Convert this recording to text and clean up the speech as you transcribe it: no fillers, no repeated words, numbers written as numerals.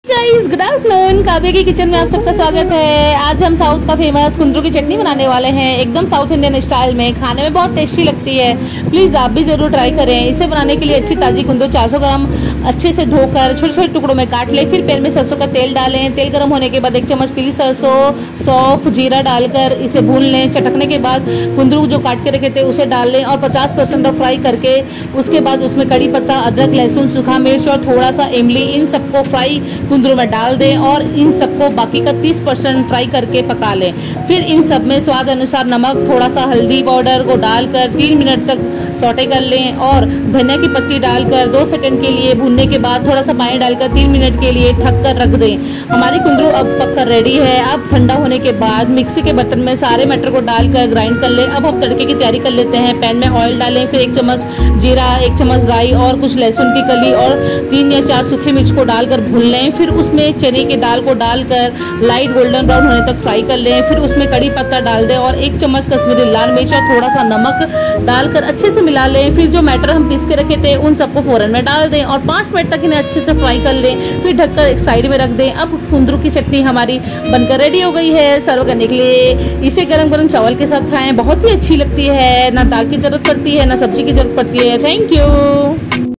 Guys, good afternoon. काव्य की kitchen में आप सबका स्वागत है। आज हम साउथ का फेमस कुंदरू की चटनी बनाने वाले हैं, एकदम साउथ इंडियन स्टाइल में। खाने में बहुत टेस्टी लगती है। प्लीज़ आप भी ज़रूर ट्राई करें। इसे बनाने के लिए अच्छी ताज़ी कुंदरू 400 ग्राम अच्छे से धोकर छोटे छोटे टुकड़ों में काट लें। फिर पैन में सरसों का तेल डालें। तेल गर्म होने के बाद 1 चम्मच पीली सरसों, सौंफ, जीरा डालकर इसे भून लें। चटकने के बाद कुंदरू जो काट के रखे थे उसे डाल लें और 50% तक फ्राई करके उसके बाद उसमें कड़ी पत्ता, अदरक, लहसुन, सूखा मिर्च और थोड़ा सा इमली, इन सबको फ्राई कुंदरू में डाल दें और इन सबको बाकी का 30% फ्राई करके पका लें। फिर इन सब में स्वाद अनुसार नमक, थोड़ा सा हल्दी पाउडर को डालकर 3 मिनट तक सौटे कर लें और धनिया की पत्ती डालकर 2 सेकंड के लिए भूनने के बाद थोड़ा सा पानी डालकर 3 मिनट के लिए ढक कर रख दें। हमारी कुंदरू अब पककर रेडी है। अब ठंडा होने के बाद मिक्सी के बर्तन में सारे मटर को डालकर ग्राइंड कर लें। अब हम तड़के की तैयारी कर लेते हैं। पैन में ऑयल डालें, फिर 1 चम्मच जीरा, 1 चम्मच राई और कुछ लहसुन की कली और 3 या 4 सूखे मिर्च को डालकर भून लें। फिर उसमें चने की दाल को डालकर लाइट गोल्डन ब्राउन होने तक फ्राई कर लें। फिर उसमें कड़ी पत्ता डाल दें और 1 चम्मच कश्मीरी लाल मिर्च और थोड़ा सा नमक डालकर अच्छे से मिला लें। फिर जो मटर हम पीस के रखे थे उन सबको फोरन में डाल दें और 5 मिनट तक इन्हें अच्छे से फ्राई कर लें। फिर ढककर एक साइड में रख दें। अब कुंदरू की चटनी हमारी बनकर रेडी हो गई है सर्व करने के लिए। इसे गरम गरम चावल के साथ खाएं, बहुत ही अच्छी लगती है। ना दाल की जरूरत पड़ती है, ना सब्जी की जरूरत पड़ती है। Thank you.